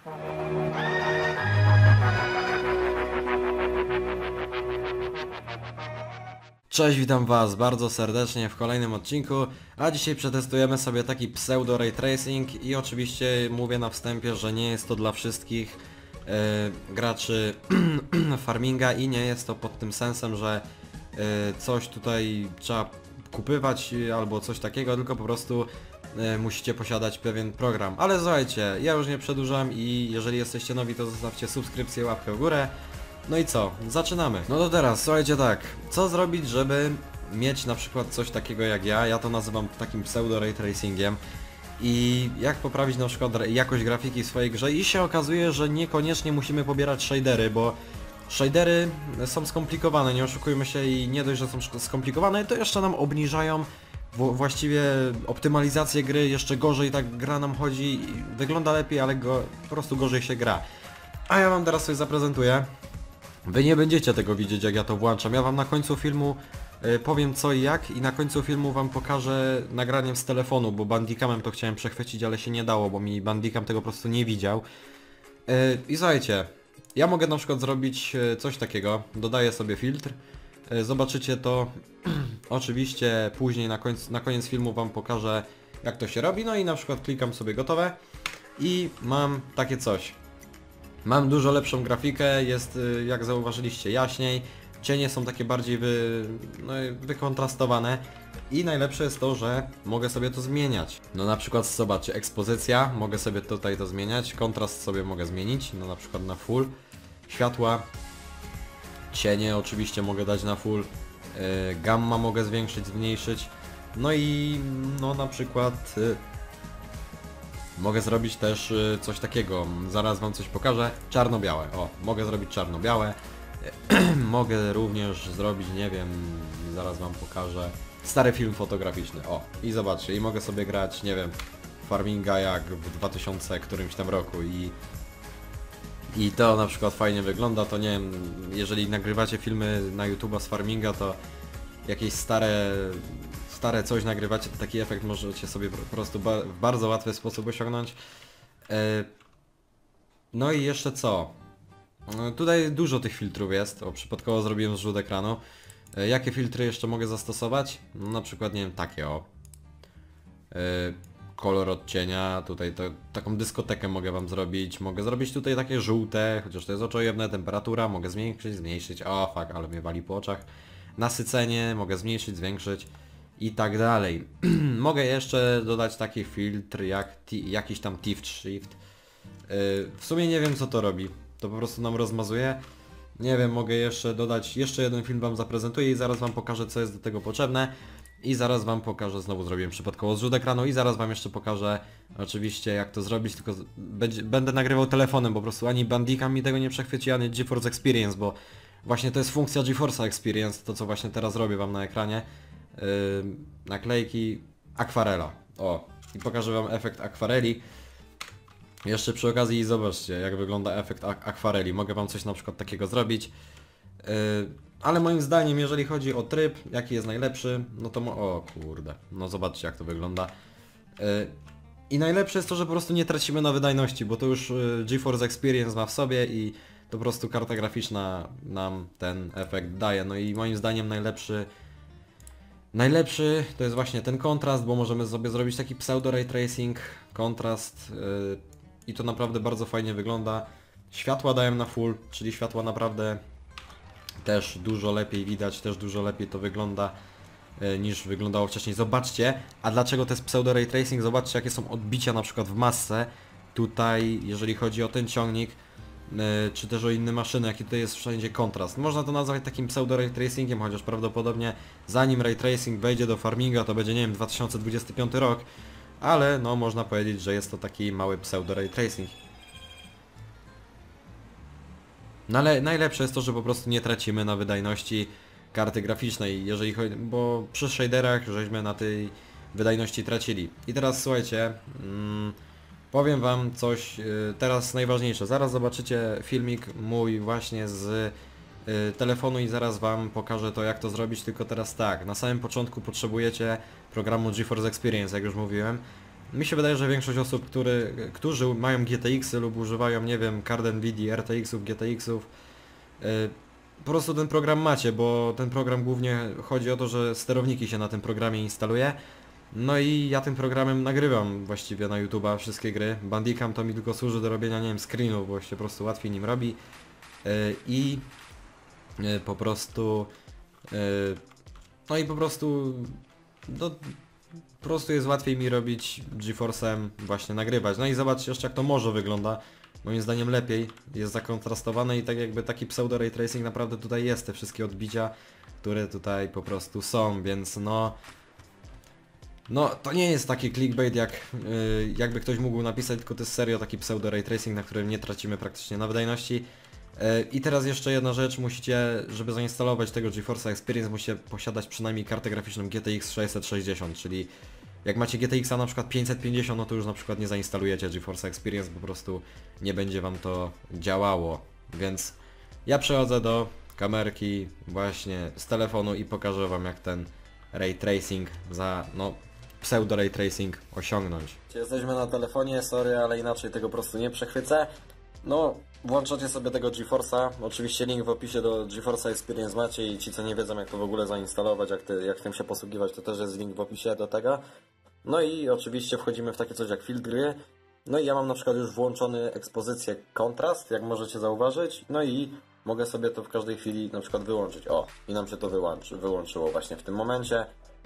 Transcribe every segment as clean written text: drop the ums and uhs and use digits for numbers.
Cześć, witam was bardzo serdecznie w kolejnym odcinku, a dzisiaj przetestujemy sobie taki pseudo ray tracing i oczywiście mówię na wstępie, że nie jest to dla wszystkich graczy farminga i nie jest to pod tym sensem, że coś tutaj trzeba kupywać albo coś takiego, tylko po prostu musicie posiadać pewien program. Ale słuchajcie, ja już nie przedłużam i jeżeli jesteście nowi, to zostawcie subskrypcję, łapkę w górę. No i co? Zaczynamy. No to teraz, słuchajcie tak, co zrobić, żeby mieć na przykład coś takiego jak ja to nazywam takim pseudo ray tracingiem i jak poprawić na przykład jakość grafiki w swojej grze i się okazuje, że niekoniecznie musimy pobierać shadery, bo shadery są skomplikowane, nie oszukujmy się, i nie dość, że są skomplikowane, to jeszcze nam obniżają właściwie optymalizację gry, jeszcze gorzej tak gra nam chodzi, wygląda lepiej, ale po prostu gorzej się gra. A ja wam teraz coś zaprezentuję. Wy nie będziecie tego widzieć, jak ja to włączam. Ja wam na końcu filmu powiem co i jak i na końcu filmu wam pokażę nagraniem z telefonu, bo Bandicamem to chciałem przechwycić, ale się nie dało, bo mi Bandicam tego po prostu nie widział. I słuchajcie, ja mogę na przykład zrobić coś takiego. Dodaję sobie filtr. Zobaczycie to oczywiście później na koniec filmu wam pokażę, jak to się robi. No i na przykład klikam sobie gotowe i mam takie coś. Mam dużo lepszą grafikę, jest jak zauważyliście jaśniej, cienie są takie bardziej wykontrastowane i najlepsze jest to, że mogę sobie to zmieniać. No na przykład zobaczcie, ekspozycja, mogę sobie tutaj to zmieniać, kontrast sobie mogę zmienić, no na przykład na full, światła, cienie oczywiście mogę dać na full, gamma mogę zwiększyć, zmniejszyć, no i no na przykład mogę zrobić też coś takiego, zaraz wam coś pokażę, czarno-białe, o, mogę zrobić czarno-białe, mogę również zrobić, nie wiem, zaraz wam pokażę, stary film fotograficzny, o, i zobaczcie, i mogę sobie grać, nie wiem, farminga jak w 2000 którymś tam roku i to na przykład fajnie wygląda, to nie wiem, jeżeli nagrywacie filmy na YouTube'a z farminga, to jakieś stare coś nagrywacie, to taki efekt możecie sobie po prostu w bardzo łatwy sposób osiągnąć. No i jeszcze co? Tutaj dużo tych filtrów jest, przypadkowo zrobiłem zrzut ekranu. Jakie filtry jeszcze mogę zastosować? No, na przykład, nie wiem, takie o. Kolor odcienia, tutaj taką dyskotekę mogę wam zrobić, mogę zrobić tutaj takie żółte, chociaż to jest oczojebne, temperatura, mogę zwiększyć, zmniejszyć, o fuck, ale mnie wali po oczach. Nasycenie, mogę zmniejszyć, zwiększyć i tak dalej. Mogę jeszcze dodać taki filtr jak jakiś tam Tift Shift. W sumie nie wiem co to robi, to po prostu nam rozmazuje. Nie wiem, mogę jeszcze dodać, jeszcze jeden film wam zaprezentuję i zaraz wam pokażę co jest do tego potrzebne. I zaraz wam pokażę, znowu zrobiłem przypadkowo zrzut ekranu i zaraz wam jeszcze pokażę oczywiście jak to zrobić, tylko będę nagrywał telefonem, bo po prostu ani Bandicam mi tego nie przechwyci, ani GeForce Experience, bo właśnie to jest funkcja GeForce Experience, to co właśnie teraz robię wam na ekranie. Naklejki, akwarela, o, i pokażę wam efekt akwareli. Jeszcze przy okazji zobaczcie jak wygląda efekt akwareli, mogę wam coś na przykład takiego zrobić. Ale moim zdaniem, jeżeli chodzi o tryb, jaki jest najlepszy, no to o kurde, no zobaczcie jak to wygląda. I najlepsze jest to, że po prostu nie tracimy na wydajności, bo to już GeForce Experience ma w sobie i to po prostu karta graficzna nam ten efekt daje. No i moim zdaniem najlepszy to jest właśnie ten kontrast, bo możemy sobie zrobić taki pseudo ray tracing, kontrast i to naprawdę bardzo fajnie wygląda. Światła daję na full, czyli światła naprawdę też dużo lepiej widać, też dużo lepiej to wygląda niż wyglądało wcześniej. Zobaczcie, a dlaczego to jest pseudo ray tracing? Zobaczcie jakie są odbicia na przykład w masce. Tutaj, jeżeli chodzi o ten ciągnik, czy też o inne maszyny, jaki tutaj jest wszędzie kontrast. Można to nazwać takim pseudo ray tracingiem, chociaż prawdopodobnie zanim ray tracing wejdzie do farminga, to będzie, nie wiem, 2025 rok, ale no można powiedzieć, że jest to taki mały pseudo ray tracing. No ale najlepsze jest to, że po prostu nie tracimy na wydajności karty graficznej, jeżeli chodzi, bo przy shaderach żeśmy na tej wydajności tracili. I teraz słuchajcie, powiem wam coś teraz najważniejsze. Zaraz zobaczycie filmik mój właśnie z telefonu i zaraz wam pokażę to jak to zrobić, tylko teraz tak, na samym początku potrzebujecie programu GeForce Experience, jak już mówiłem. mi się wydaje, że większość osób, którzy mają GTX-y lub używają, nie wiem, kart Nvidia, RTX-ów, GTX-ów, po prostu ten program macie, bo ten program głównie chodzi o to, że sterowniki się na tym programie instaluje. No i ja tym programem nagrywam właściwie na YouTube'a wszystkie gry. Bandicam to mi tylko służy do robienia, nie wiem, screenów, bo się po prostu łatwiej nim robi. I po prostu... No i po prostu... No, po prostu jest łatwiej mi robić GeForce'em, właśnie nagrywać. No i zobaczcie jeszcze jak to morze wygląda. Moim zdaniem lepiej, jest zakontrastowane i tak jakby taki pseudo ray tracing naprawdę tutaj jest, te wszystkie odbicia, które tutaj po prostu są, więc no... No, to nie jest taki clickbait jakby ktoś mógł napisać, tylko to jest serio taki pseudo ray tracing, na którym nie tracimy praktycznie na wydajności. I teraz jeszcze jedna rzecz, musicie, żeby zainstalować tego GeForce Experience, musicie posiadać przynajmniej kartę graficzną GTX 660, czyli jak macie GTX-a na przykład 550, no to już na przykład nie zainstalujecie GeForce Experience, po prostu nie będzie wam to działało. Więc ja przechodzę do kamerki właśnie z telefonu i pokażę wam jak ten ray tracing no pseudo ray tracing osiągnąć. Jesteśmy na telefonie, sorry, ale inaczej tego po prostu nie przechwycę. No, włączacie sobie tego GeForce'a, oczywiście link w opisie do GeForce Experience macie i ci co nie wiedzą jak to w ogóle zainstalować, jak tym się posługiwać, to też jest link w opisie do tego. No i oczywiście wchodzimy w takie coś jak filtr gry. No i ja mam na przykład już włączony ekspozycję kontrast, jak możecie zauważyć. No i mogę sobie to w każdej chwili na przykład wyłączyć. O, i nam się to wyłączyło właśnie w tym momencie.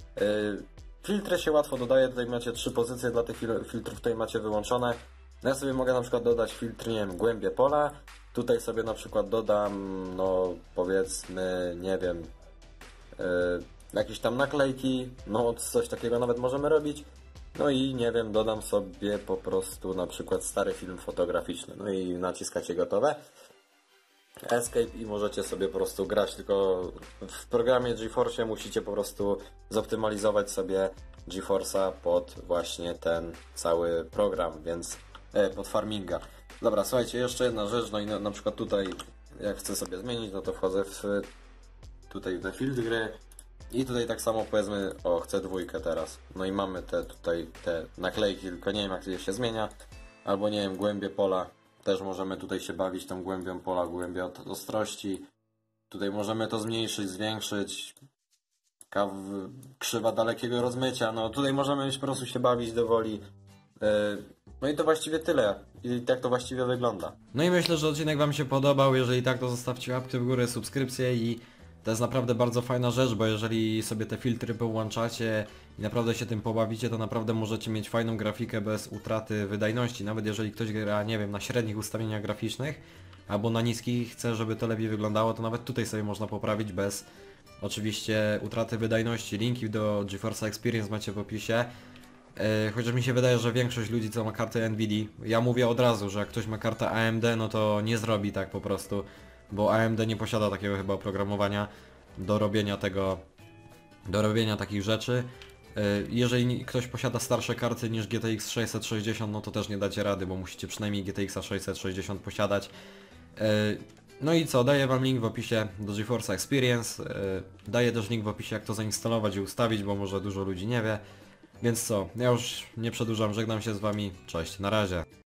Filtry się łatwo dodaje, tutaj macie 3 pozycje dla tych filtrów, tutaj macie wyłączone. No ja sobie mogę na przykład dodać filtr, nie wiem, głębie pola. Tutaj sobie na przykład dodam, no powiedzmy, nie wiem, jakieś tam naklejki, no coś takiego nawet możemy robić. No i nie wiem, dodam sobie po prostu na przykład stary film fotograficzny. No i naciskacie gotowe. Escape i możecie sobie po prostu grać, tylko w programie GeForce musicie po prostu zoptymalizować sobie GeForce'a pod właśnie ten cały program, więc pod farminga. Dobra, słuchajcie, jeszcze jedna rzecz, no i na przykład tutaj jak chcę sobie zmienić, no to wchodzę tutaj w filtr gry i tutaj tak samo powiedzmy, o chcę dwójkę teraz, no i mamy tutaj te naklejki, tylko nie wiem jak je się zmienia, albo nie wiem, głębie pola. Też możemy tutaj się bawić tą głębią pola, głębią ostrości. Tutaj możemy to zmniejszyć, zwiększyć. Krzywa dalekiego rozmycia. No tutaj możemy po prostu się bawić do woli. No i to właściwie tyle. I tak to właściwie wygląda. No i myślę, że odcinek wam się podobał. Jeżeli tak, to zostawcie łapkę w górę, subskrypcję i to jest naprawdę bardzo fajna rzecz, bo jeżeli sobie te filtry połączacie i naprawdę się tym pobawicie, to naprawdę możecie mieć fajną grafikę bez utraty wydajności. Nawet jeżeli ktoś gra, nie wiem, na średnich ustawieniach graficznych albo na niskich, chce, żeby to lepiej wyglądało, to nawet tutaj sobie można poprawić bez oczywiście utraty wydajności. Linki do GeForce Experience macie w opisie. Chociaż mi się wydaje, że większość ludzi co ma kartę Nvidia, ja mówię od razu, że jak ktoś ma kartę AMD, no to nie zrobi tak po prostu, bo AMD nie posiada takiego chyba oprogramowania do robienia takich rzeczy. Jeżeli ktoś posiada starsze karty niż GTX 660, no to też nie dacie rady, bo musicie przynajmniej GTX 660 posiadać. No i co, daję wam link w opisie do GeForce Experience, daję też link w opisie jak to zainstalować i ustawić, bo może dużo ludzi nie wie. Więc co, ja już nie przedłużam, żegnam się z wami, cześć, na razie.